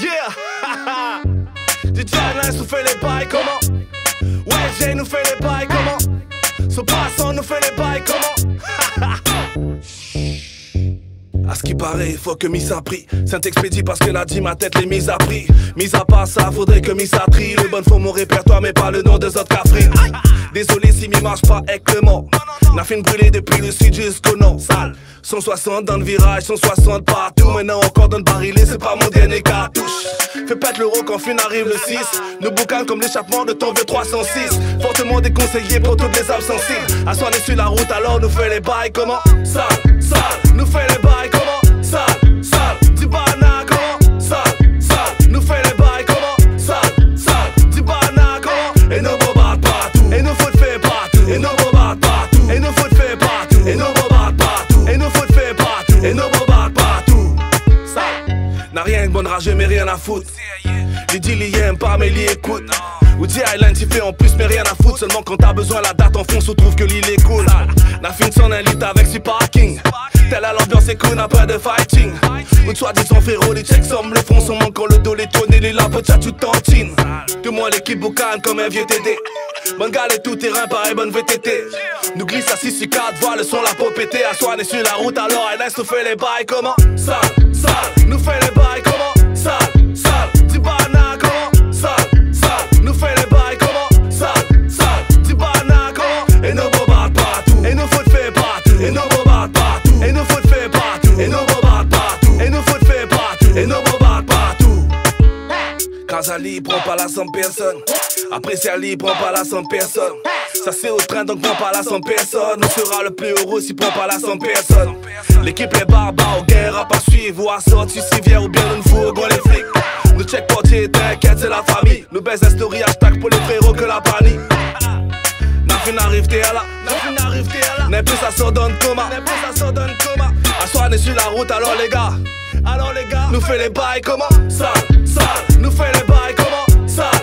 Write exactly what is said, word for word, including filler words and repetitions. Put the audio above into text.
Yeah. D J Alain nous fait les bails comment? Ouais, Jay nous fait les bails comment? So Passant nous fait les bails comment? À ce qui paraît, il faut que Miss a pris. Saint-Expédie parce qu'elle a dit ma tête les mise à prix. Mis à part ça, faudrait que Miss a tri. Le bon faut mon répertoire, mais pas le nom des autres Catherine. Désolé si m'y marche pas avec le mot. N'a fait une brûlée depuis le sud jusqu'au nord. Sale. cent soixante dans le virage, cent soixante partout. Maintenant encore dans le barillet, c'est pas mon dernier cartouche. Fais pète l'euro quand fin arrive le six. Nous boucanons comme l'échappement de ton vieux trois cent six. Fortement déconseillé pour toutes les âmes sensibles. À soigner sur la route, alors nous fait les bails comment? Sale, sale, nous fait les bails comment? Sale, sale, du bana comment? Sale, sale, nous fait les bails comment? Sale, sale, du bana comment? Et nos bobards partout, et nos foot fait partout, et nos bobards partout, et nos foot fait partout, et nos bobards partout, et nos foot fait partout, et nos bobards partout. Sale, n'a rien de bonne rage mais rien à foutre. Les deals y aiment pas mais l'y écoute. Woody Island t'y fait en plus mais rien à foutre. Seulement quand t'as besoin la date en fond se trouve que l'île est cool. N'a fin son un litre avec ce parking. Telle à l'ambiance est cool, n'a pas de fighting. Ou toi dis son frérot, les checks sommes le front. Son manque quand le dos les tourne et les lapes tcha tu tantines. De moi l'équipe boucane comme un vieux T D. Bonne gale et tout terrain pareil bonne V T T. Nous glisse à six sur quatre, voit le son la peau pété. À soigner sur la route alors elle laisse nous fait les bails comment? Sale, sale, nous fait les bails comment? Sale, sale, du bana comment? Sale, sale, nous fait les bails comment? Sale, sale, du bana comment? Et nos bobards partout, et nos foot fait partout, et nos bobards partout, et nos foot fait partout, et nos bobards partout, et nos foot fait partout, et nos bobards partout. Kazali prend pas la cent personnes. Après c'est Ali prend pas la cent personnes. Ça c'est au train donc prend pas la cent personnes. On sera le plus heureux si prend pas la cent personnes. L'équipe les barbares au guerre à pas suivre ou à sortir si vient ou bien nous fourgue les flics. Nous check portier t'inquiète c'est la famille. Nous baisse la story hashtag pour les frérots que la panique. N'a fin arrive t'es là, n'a fin arrive t'es là. N'est plus ça sort donne coma, n'est plus ça sort donne coma. À soir on est sur la route alors les gars. Alors les gars, nous fait les bails comment? Sale, sale, nous fait les bails comment? Sale.